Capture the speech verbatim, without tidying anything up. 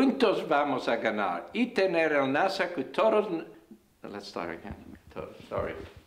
juntos vamos a ganar y tener el NASA que todos... Let's start again. Sorry.